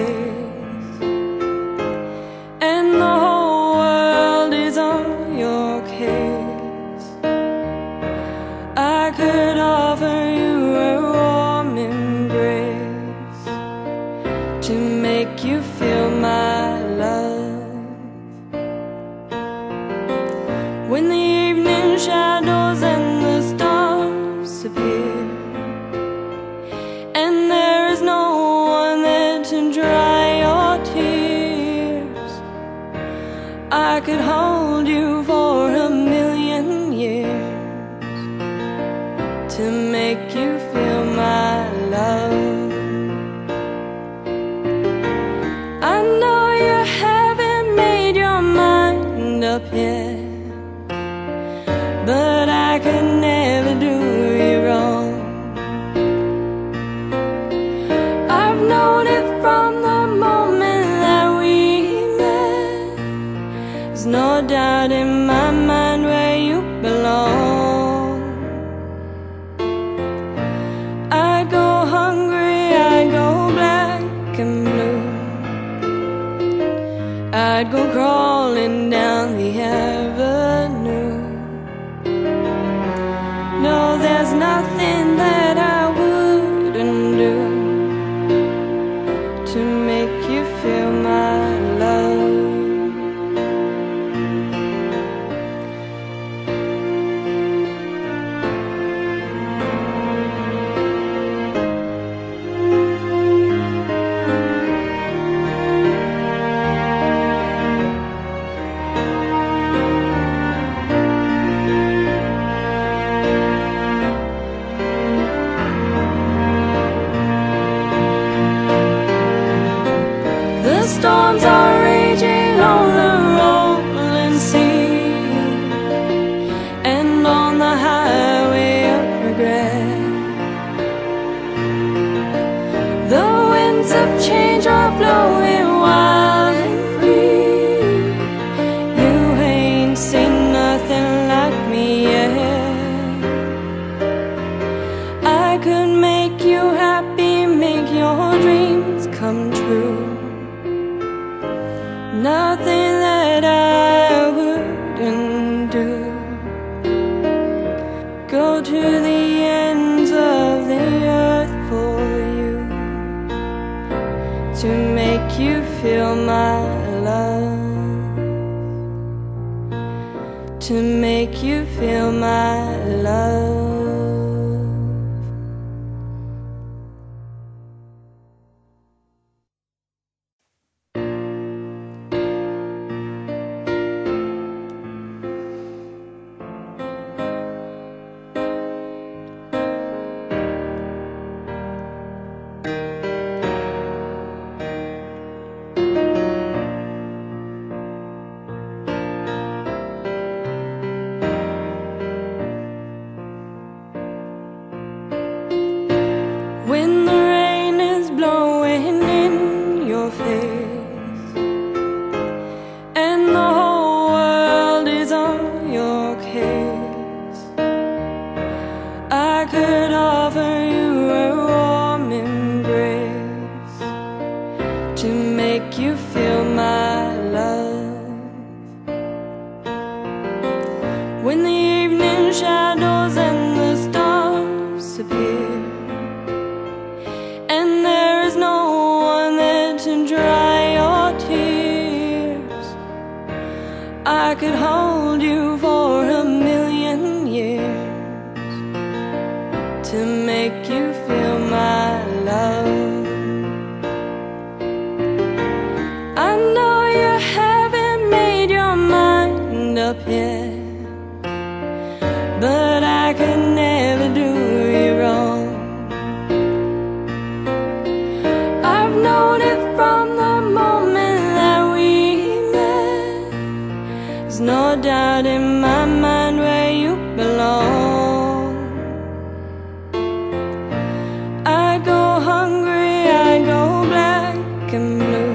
face, and the whole world is on your case. I could offer you a warm embrace to make you feel my love. When the evening shadows and the stars appear, and there is no one there to dry your tears, I could hold you for a million years to make you feel my love. I know you haven't made your mind up yet, but I could never do you wrong. I've known it from the moment that we met. There's no doubt in my mind where you belong. I'd go hungry, I'd go black and blue, I'd go crawling down the avenue. No, there's nothing that I wouldn't do to make you feel my love. The storms are raging on the rolling sea, and on the highway of regret. The winds of change are blowing wild and free. You ain't seen nothing like me yet. I could make you happy, make your dreams come true. Nothing that I wouldn't do. Go to the ends of the earth for you to make you feel my love, to make you feel my love. When the rain is blowing in your face, and the whole world is on your case, I could offer you a warm embrace to make you feel my love. When the evening shadows and the stars appear, and there is no one there to dry your tears, I could hold you for a million years to make you feel my love. I know you haven't made your mind up yet, but I could never do you wrong. I've known it from the moment that we met. There's no doubt in my mind where you belong. I'd go hungry, I'd go black and blue,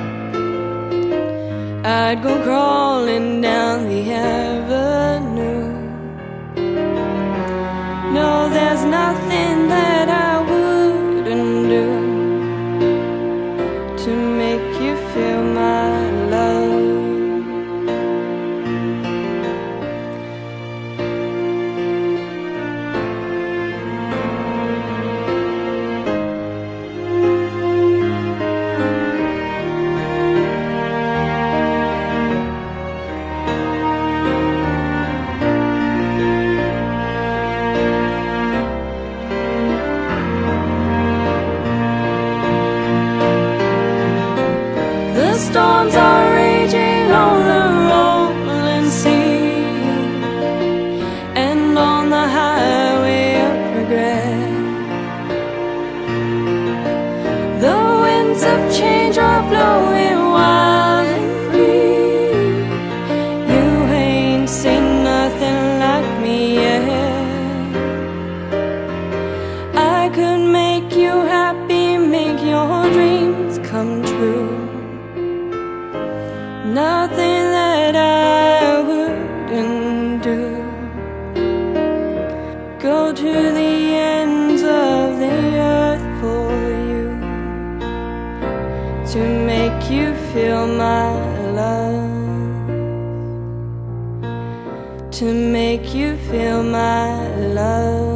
I'd go crawling down the avenue. No, there's nothing that I wouldn't do to to make you feel my love. The storms are raging on the rolling sea and on the highway of regret. The winds of change are blowing wild and free. You ain't seen nothing like me yet. I could make you happy, make your dreams come true. Nothing that I wouldn't do. Go to the ends of the earth for you, to make you feel my love, to make you feel my love.